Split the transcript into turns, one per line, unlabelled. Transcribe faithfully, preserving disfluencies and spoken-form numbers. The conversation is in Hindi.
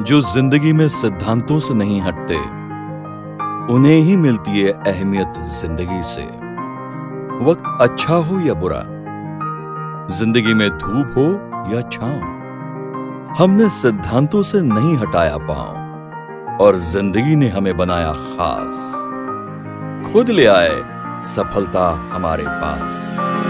जो जिंदगी में सिद्धांतों से नहीं हटते, उन्हें ही मिलती है अहमियत जिंदगी से। वक्त अच्छा हो या बुरा, जिंदगी में धूप हो या छांव, हमने सिद्धांतों से नहीं हटाया पांव और जिंदगी ने हमें बनाया खास, खुद ले आए सफलता हमारे पास।